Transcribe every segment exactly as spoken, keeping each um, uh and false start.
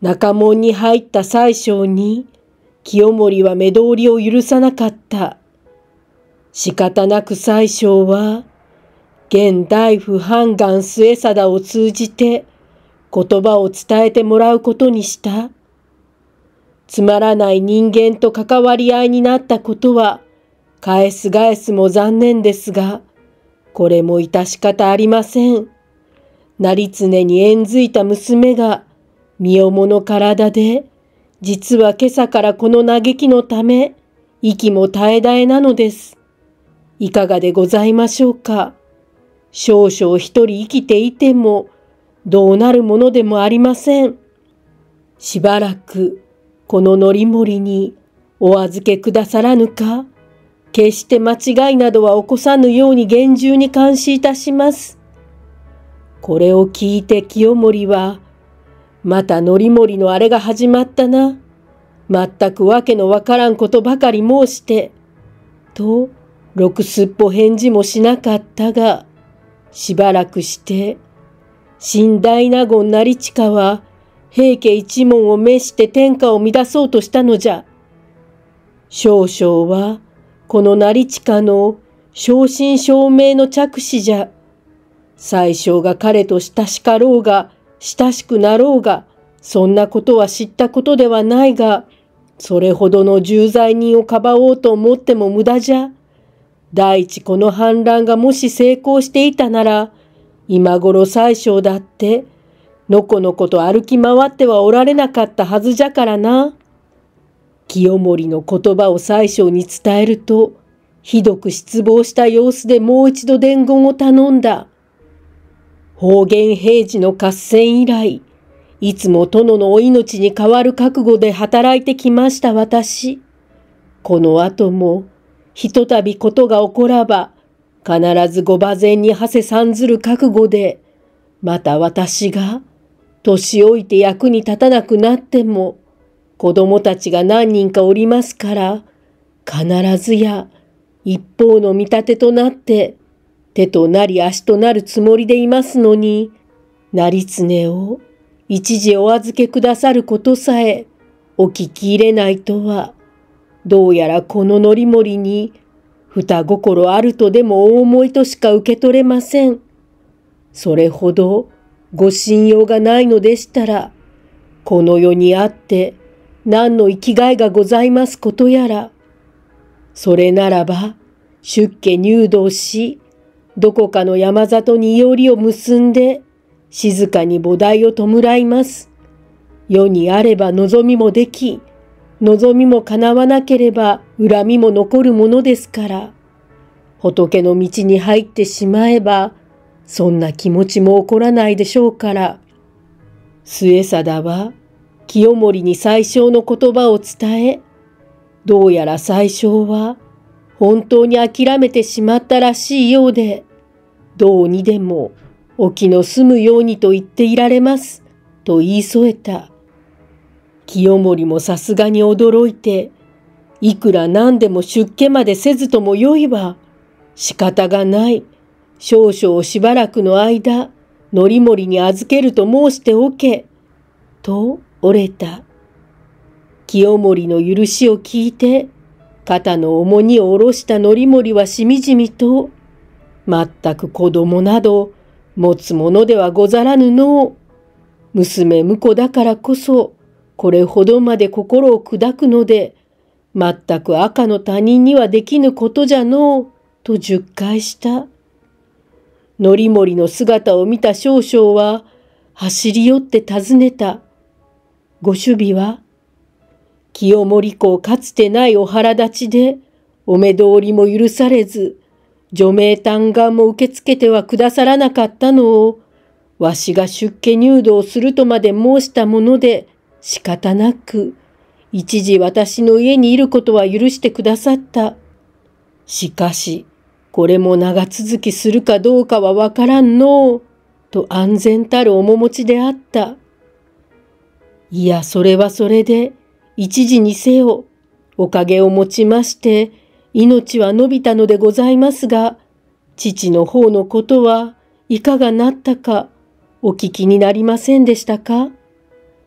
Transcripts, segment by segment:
中門に入った宰相に、清盛は目通りを許さなかった。仕方なく宰相は、現大夫判官末貞を通じて言葉を伝えてもらうことにした。つまらない人間と関わり合いになったことは、返す返すも残念ですが、これも致し方ありません。成常に縁づいた娘が、身重の体で、実は今朝からこの嘆きのため、息も絶え絶えなのです。いかがでございましょうか。少々一人生きていても、どうなるものでもありません。しばらく、この則盛にお預けくださらぬか。決して間違いなどは起こさぬように厳重に監視いたします。これを聞いて清盛は、また則盛のあれが始まったな。全くわけのわからんことばかり申して、と、ろくすっぽ返事もしなかったが、しばらくして、新大納言成親は、平家一門を召して天下を乱そうとしたのじゃ。少々は、この成親の正真正銘の着手じゃ。宰相が彼と親しかろうが、親しくなろうが、そんなことは知ったことではないが、それほどの重罪人をかばおうと思っても無駄じゃ。第一この反乱がもし成功していたなら、今頃宰相だって、のこのこと歩き回ってはおられなかったはずじゃからな。清盛の言葉を宰相に伝えると、ひどく失望した様子でもう一度伝言を頼んだ。方言平治の合戦以来、いつも殿のお命に代わる覚悟で働いてきました私。この後も、ひとたびことが起こらば、必ずご馬前に馳せ参ずる覚悟で、また私が、年老いて役に立たなくなっても、子供たちが何人かおりますから、必ずや一方の見立てとなって、手となり足となるつもりでいますのに、成常を一時お預けくださることさえお聞き入れないとは、どうやらこの則盛に二心あるとでもお思いとしか受け取れません。それほどご信用がないのでしたら、この世にあって何の生きがいがございますことやら。それならば出家入道し、どこかの山里にいおりを結んで、静かに菩提を弔います。世にあれば望みもでき、望みも叶わなければ恨みも残るものですから、仏の道に入ってしまえば、そんな気持ちも起こらないでしょうから。末貞は、清盛に宰相の言葉を伝え、どうやら宰相は、本当に諦めてしまったらしいようで、どうにでもお気の済むようにと言っていられます、と言い添えた。清盛もさすがに驚いて、いくら何でも出家までせずともよいわ。仕方がない。少々しばらくの間、則盛に預けると申しておけ。と折れた。清盛の許しを聞いて、肩の重荷を下ろした則盛はしみじみと、まったく子供など持つものではござらぬの。娘婿だからこそ、これほどまで心を砕くので、まったく赤の他人にはできぬことじゃのう、と述懐した。則盛の姿を見た少々は、走り寄って尋ねた。ご首尾は、清盛公かつてないお腹立ちで、お目通りも許されず、除名嘆願も受け付けてはくださらなかったのを、わしが出家入道するとまで申したもので、仕方なく、一時私の家にいることは許してくださった。しかし、これも長続きするかどうかはわからんのう、と安全たる面持ちであった。いや、それはそれで、一時にせよ、おかげをもちまして、命は伸びたのでございますが、父の方のことはいかがなったか、お聞きになりませんでしたか。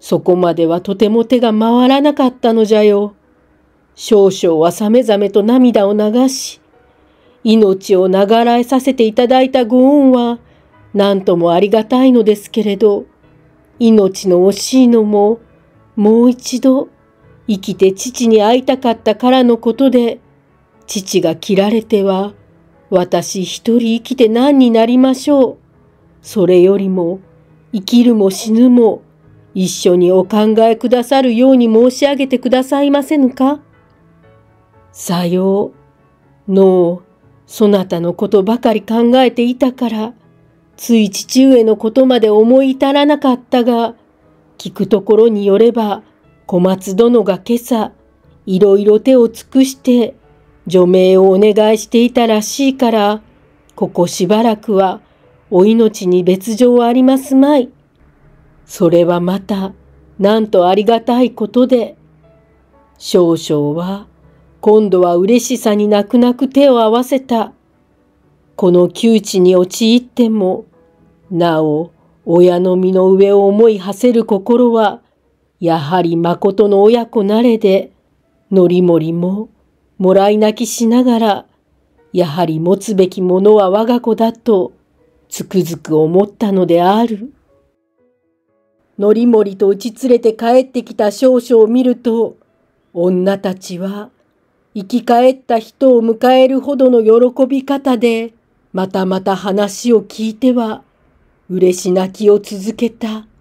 そこまではとても手が回らなかったのじゃよ。少々はさめざめと涙を流し、命を長らえさせていただいたご恩は、何ともありがたいのですけれど、命の惜しいのも、もう一度、生きて父に会いたかったからのことで、父が切られては、私一人生きて何になりましょう。それよりも、生きるも死ぬも、一緒にお考えくださるように申し上げてくださいませぬか。さよう。のう、そなたのことばかり考えていたから、つい父上のことまで思い至らなかったが、聞くところによれば、小松殿が今朝、いろいろ手を尽くして、除名をお願いしていたらしいから、ここしばらくは、お命に別状はありますまい。それはまた、なんとありがたいことで、少々は、今度は嬉しさに泣く泣く手を合わせた。この窮地に陥っても、なお、親の身の上を思い馳せる心は、やはり誠の親子なれで、のりもりも、もらい泣きしながら、やはり持つべきものは我が子だと、つくづく思ったのである。のりもりと打ち連れて帰ってきた少女を見ると、女たちは、生き返った人を迎えるほどの喜び方で、またまた話を聞いては、嬉し泣きを続けた。